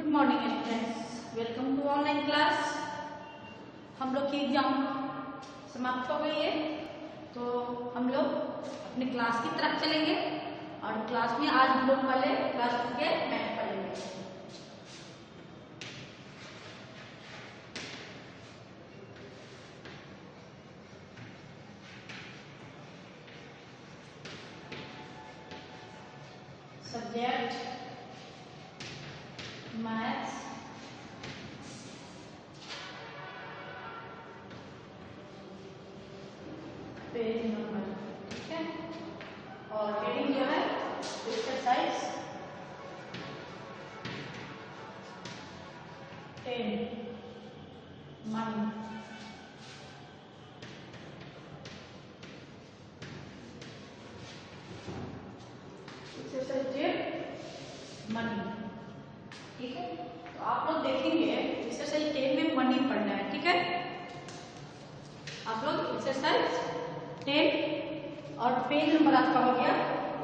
Good morning students, welcome to online class. हम लोग की एग्जाम समाप्त हो गई है, तो हम लोग अपने क्लास की तरफ चलेंगे और क्लास में आज हम लोग पहले क्लास के मैथ पढ़ेंगे। सब्जेक्ट मैथ्स, पेज नंबर, ठीक है। और हेडिंग जो है एक्सरसाइज 10 मनी। एक्सरसाइज 10 मनी, ठीक है। तो आप लोग देखेंगे एक्सरसाइज 10 में मनी पढ़ना है, ठीक है। आप लोग एक्सरसाइज 10 और पेज नंबर आपका हो गया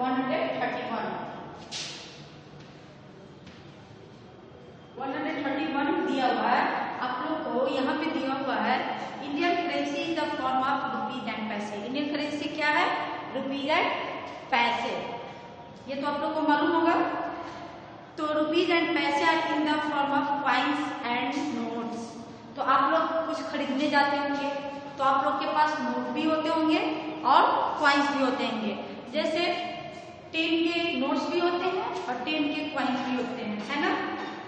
131 दिया हुआ है आप लोग को। यहाँ पे दिया हुआ है Indian currency in the form of rupees and paise. Indian currency क्या है? रुपीज एंड पैसे। ये तो आप लोग को मालूम होगा। तो rupees and paise are in the form of coins and notes. तो आप लोग कुछ खरीदने जाते होंगे तो आप लोग के पास नोट भी होते होंगे और कॉइन्स भी होते होंगे। जैसे 10 के नोट्स भी होते हैं और 10 के कॉइन्स भी होते हैं, है ना।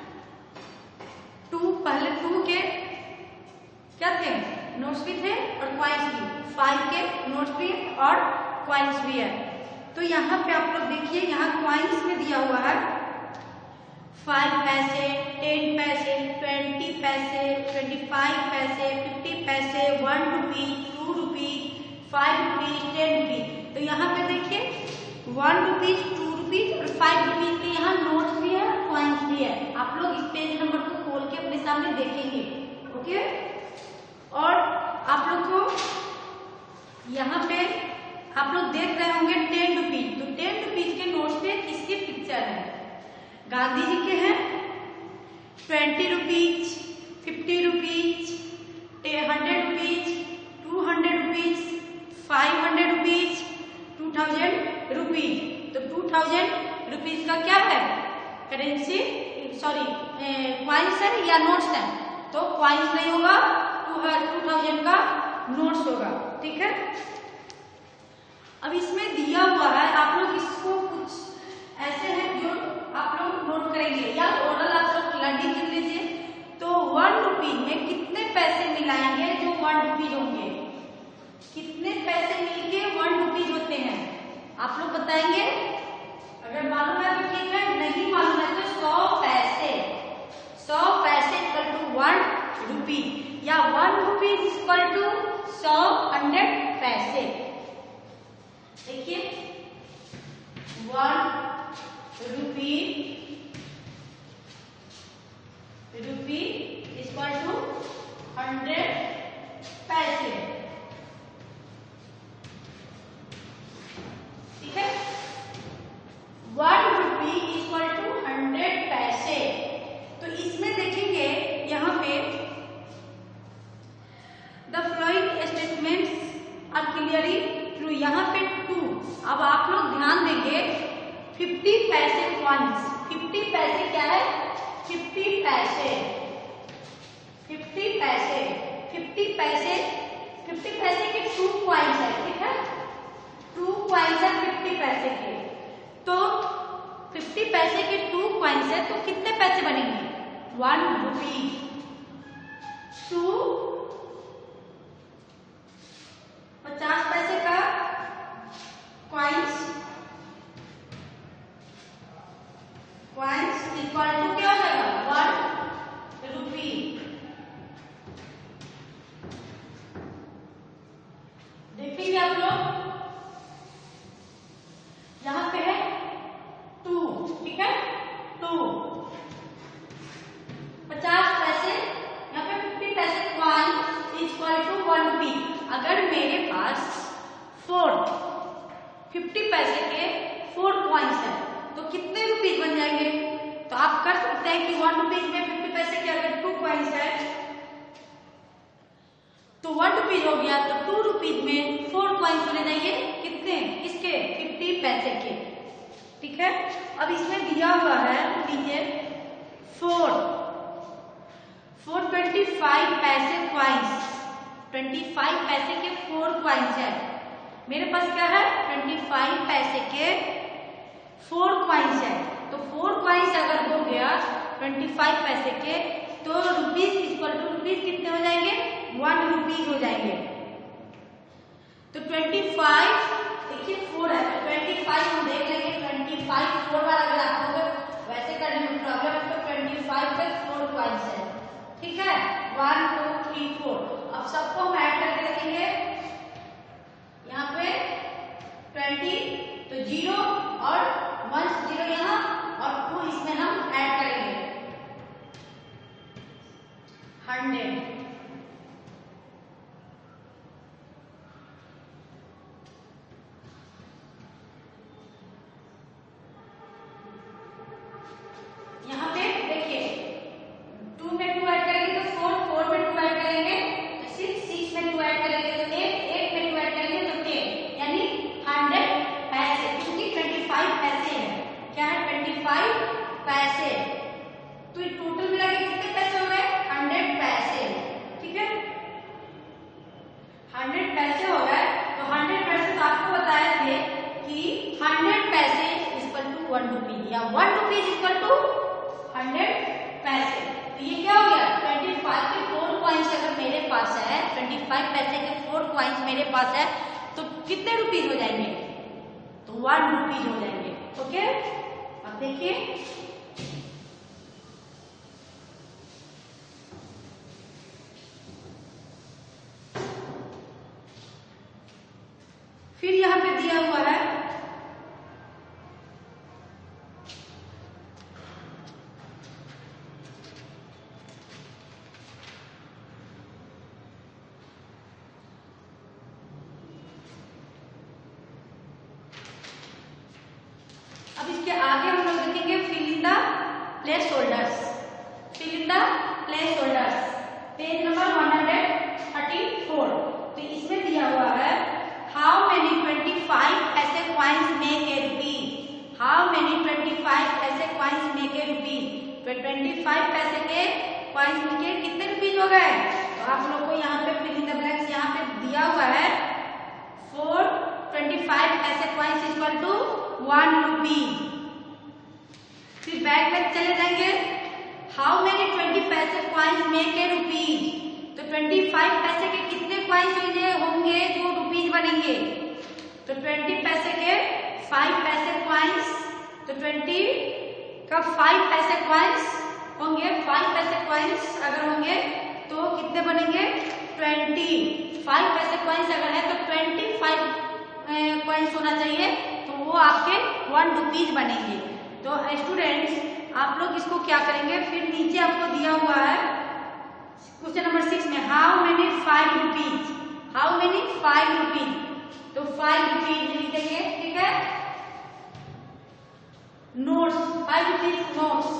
पहले 2 के क्या थे? नोट्स भी थे और कॉइन्स भी। 5 के नोट्स भी और कॉइन्स भी है। तो यहाँ पे आप लोग देखिए, यहाँ कॉइन्स में दिया हुआ है 5 पैसे, 10 पैसे, 20 पैसे, 25 पैसे, 50 पैसे, 1 रुपी, 2 रुपी, 5 रुपीज, 10 रुपीज। तो यहाँ पे देखिए 1 रुपीज, 2 रुपीज और 5 रुपीज के यहाँ नोट्स भी है, कॉइन्स भी है। आप लोग इस पेज नंबर को खोल के अपने सामने देखेंगे, ओके। और आप लोग को यहाँ पे आप लोग देख रहे होंगे 10 रुपीज। तो 10 रुपीज के नोट्स पे किसकी पिक्चर है? गांधी जी के हैं। 20 rupees, 50 rupees, 100 rupees, 200 rupees, 500 rupees, 2000 rupees. तो 2000 रुपीज का क्या है? करेंसी, सॉरी कॉइन्स है या नोट्स है? तो कॉइन्स नहीं होगा, 2000 का नोट्स होगा, ठीक है। अब इसमें दिया हुआ है, आप लोग इसको कुछ ऐसे है जो आप लोग नोट करेंगे या ओरल आप लोग लर्निंग कर लीजिए। तो 1 रुपीज में कितने पैसे मिलाएंगे जो 1 रुपीज होंगे? कितने पैसे मिलके 1 रुपीज होते हैं? आप लोग बताएंगे। अगर मालूम है तो ठीक है, नहीं मालूम है तो 100 पैसे। 100 पैसे इक्वल टू 1 रुपी या 1 रुपीज इक्वल टू 100 पैसे। देखिए 1 रुपी इक्वल टू 100 पैसे, ठीक है। 1 रुपी इक्वल टू 100 पैसे। तो इसमें देखेंगे यहाँ पे the flowing statements are clearly true. यहाँ पे 2। अब आप लोग ध्यान देंगे 50 पैसे कॉइन्स। 50 पैसे क्या है? 50 पैसे, 50 पैसे, 50 पैसे, 50 पैसे के 2 कॉइन्स है, ठीक है। 2 कॉइन्स है 50 पैसे के। तो 50 पैसे के 2 कॉइन्स है तो कितने पैसे बनेंगे? 1 रुपी। 2 50 पैसे का कॉइन्स इक्वल टू क्या हो जाएगा? 1 रुपी। देखेंगे आप लोग यहाँ पे है 2, ठीक है। 2 50 पैसे, यहाँ पे 50 पैसे कॉइन इक्वल टू 1 रुपी। अगर मेरे पास 50 पैसे के 4 कॉइन्स है तो कितने रुपीज बन जाएंगे? तो आप कर सकते कॉइन्स है तो 1 रुपीज हो गया, तो 2 रुपीज में 4 कॉइन्स होने चाहिए कितने, इसके 50 पैसे के। ठीक है, अब इसमें दिया हुआ है लीजिए 425 पैसे कॉइन्स, 25 पैसे के 4 कॉइन्स है। मेरे पास क्या है 25 पैसे के 4 कॉइन्स है, तो 4 कॉइन्स अगर हो गया 25 पैसे के तो रुपीज इक्वल टू रुपीज कितने हो जाएंगे 1 रुपीज हो जाएंगे। तो 25 देखिए 4 है तो 25 हम देख लेंगे 25 4 बार अगर आप लोग वैसे करने में प्रॉब्लम है तो 25 पे 4 कॉइन्स है। ठीक है 1 2 3 4। अब सबको हम ऐड करके रखेंगे यहाँ पे 20 तो 0 और 1 0 यहाँ और 2 इसमें हम ऐड करेंगे 100। यहाँ पे देखिए 2 में 2 ऐड करेंगे तो 4 4 में 2 ऐड करेंगे तो 6 6 में 2 ऐड करेंगे तो 8 8 में 2 ऐड करेंगे तो 10 यानी 100 पैसे, क्योंकि 25 पैसे है। क्या है 25 पैसे, तो ये टोटल मिला के कितने पैसे हो गए 100 पैसे। ठीक है 100 पैसे हो गए, तो 100 पैसे तो आपको बताए थे कि 100 पैसे इक्वल टू 1 रुपी या 1 रुपीज इक्वल टू 100 पैसे। तो ये क्या हो गया 25 के 4 कॉइन्स अगर मेरे पास है 25 पैसे के 4 कॉइन्स मेरे पास है तो कितने रुपीज हो जाएंगे तो 1 रुपीज हो जाएंगे। ओके अब देखिए फिर यहाँ पे दिया हुआ है अब इसके आगे हम लोग देखेंगे fill in the placeholders. Fill in the placeholders page number 134। तो इसमें दिया हुआ है हाउ मेनी 25 ऐसे coins make a rupees, how many 25 ऐसे कॉइन्स मेक ए रुपीज। तो 25 पैसे के कॉइन्स मिलके कितने रुपीज हो गए, तो आप लोग को यहाँ पे फिल इन द ब्लैंक्स यहाँ पे दिया हुआ है 425 ऐसे कॉइन्स इक्वल टू 1 रुपीज। फिर बैक में चले जाएंगे हाउ मेनी 20 पैसे कॉइन्स मेक ए रुपीज। तो 25 पैसे के कितने कॉइन्स होंगे जो रुपीज बनेंगे, तो 20 पैसे के 5 पैसे कॉइन्स, तो 20 का 5 पैसे कॉइन्स होंगे, 5 पैसे कॉइन्स अगर होंगे तो कितने बनेंगे 20। 5 पैसे कॉइन्स अगर है तो 25 कॉइन्स होना चाहिए तो वो आपके 1 रुपीज बनेंगे। तो स्टूडेंट्स आप लोग इसको क्या करेंगे, फिर नीचे आपको दिया हुआ है क्वेश्चन नंबर 6 में how many 5 rupees, how many 5 rupees, तो 5 रुपीज लिख देंगे। ठीक है notes 5 rupees notes,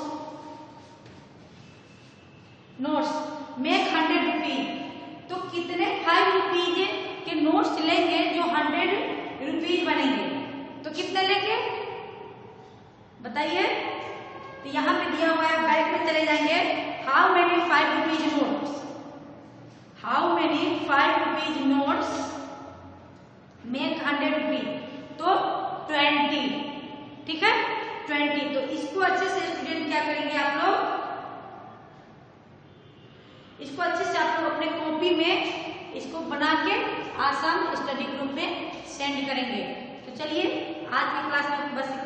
notes make 100 rupees. तो कितने 5 रुपीज के नोट्स लेंगे जो 100 रुपीज बनेंगे, तो कितने लेंगे बताइए। तो यहाँ पे दिया हुआ है बैक में चले जाएंगे how many 5 rupees notes, how many 5 rupees notes make 100 rupees, तो 20। ठीक है 20। तो इसको अच्छे से स्टूडेंट क्या करेंगे आप लोग, इसको अच्छे से आप लोग अपने कॉपी में इसको बना के आसान स्टडी ग्रुप में सेंड करेंगे। तो चलिए आज की क्लास में बस